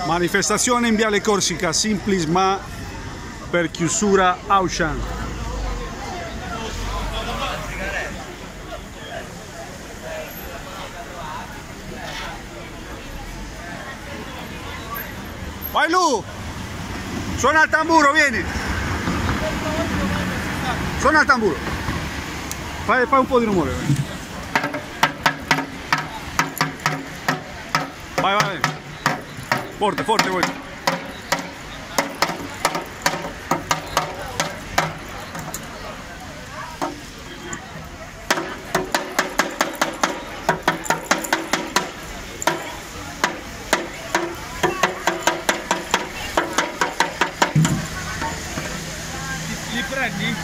Manifestazione in Viale Corsica, Simplis ma per chiusura Auchan. Vai Lu! Suona il tamburo, vieni! Suona il tamburo! Fai un po' di rumore. Vai, vai! Forte, forte voi! Li prendi?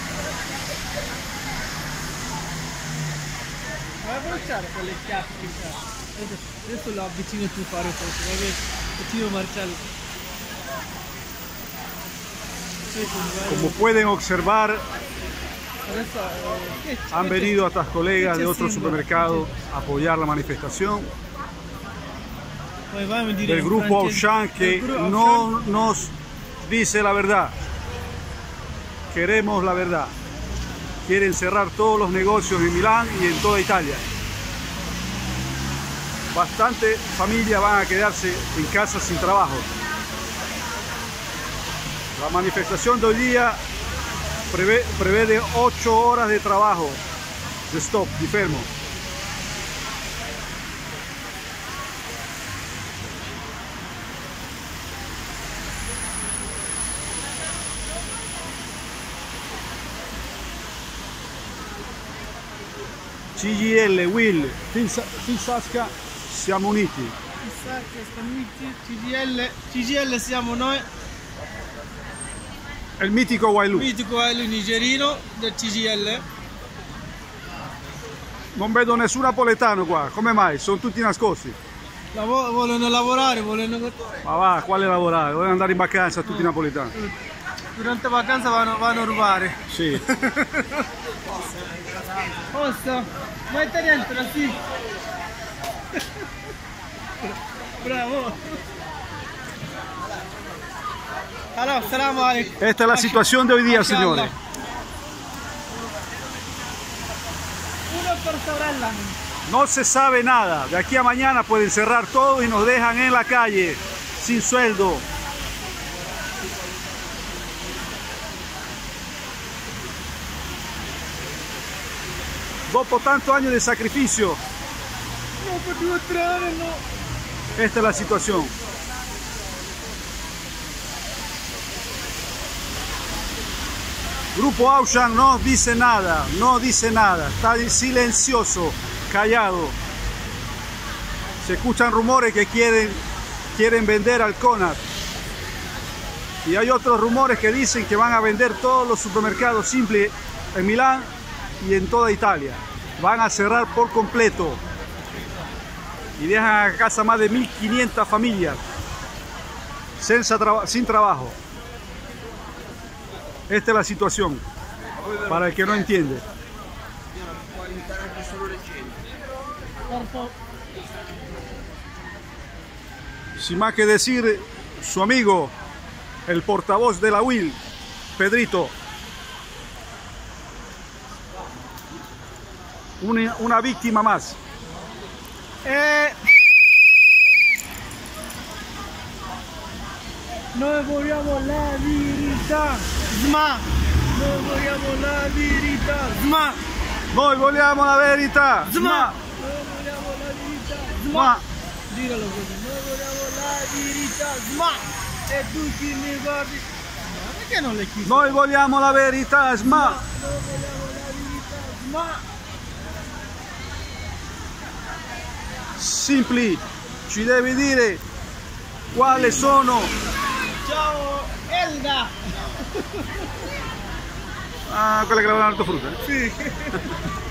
Vai a bruciare con le chiappe. Adesso lo avvicino più fare forse, va bene? Vicino Marcello. Como pueden observar, han venido estas colegas de otro supermercado a apoyar la manifestación del grupo Auchan, que no nos dice la verdad. Queremos la verdad. Quieren cerrar todos los negocios en Milán y en toda Italia. Bastante familias van a quedarse en casa sin trabajo. La manifestación de hoy día prevé de 8 horas de trabajo, de stop, de fermo. CGIL, Will, Fisasca, siamo uniti. CGIL siamo noi. Il mitico Wailu. Il mitico Wailu nigerino del CGIL. Non vedo nessun napoletano qua, come mai? Sono tutti nascosti. Vogliono lavorare, vogliono... Ma va, quale lavorare? Vogliono andare in vacanza tutti i napoletani. Durante la vacanza vanno a rubare. Sì. Posso? Metti dentro, sì. Bravo. Allora, salam alaikum. Esta es la situación de hoy día, señores. Uno por sorella. No se sabe nada. De aquí a mañana pueden cerrar todo y nos dejan en la calle, sin sueldo. Dopo tantos años de sacrificio, No potevo entrare, no. esta es la situación. Grupo Auchan no dice nada, está silencioso, callado. Se escuchan rumores que quieren vender al Conad. Y hay otros rumores que dicen que van a vender todos los supermercados Simpli en Milán y en toda Italia. Van a cerrar por completo y dejan a casa más de 1500 familias sin trabajo. Esta es la situación, para el que no entiende. Sin más que decir, su amigo, el portavoz de la UIL, Pedrito. Una víctima más. Noi vogliamo la verità, SMA! Noi vogliamo la verità, SMA! Noi vogliamo la verità, SMA! Noi vogliamo la verità, SMA! Dillo così, noi vogliamo la verità, SMA! E tutti mi guardi... Ma perché non le chiudi? Noi vogliamo la verità, SMA! Noi vogliamo la verità, SMA! Simpli, ci devi dire quali sono. Ciao Elda! Ah, quella che lavano l'ortofrutta? Sì!